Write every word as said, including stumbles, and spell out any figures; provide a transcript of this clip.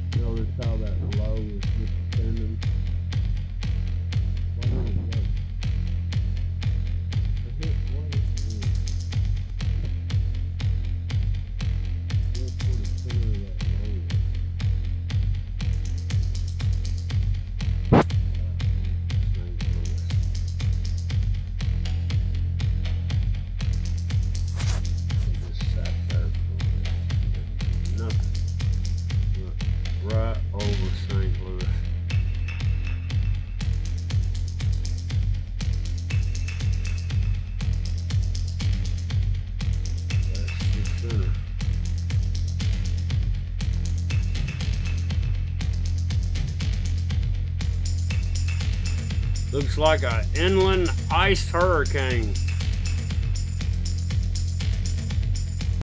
Notice how that low is just spinning. Why did it go? I hit one. Go toward the center of that low. Just sat there for a minute. Nothing. Right over Saint Louis. That's the center. Looks like an inland ice hurricane.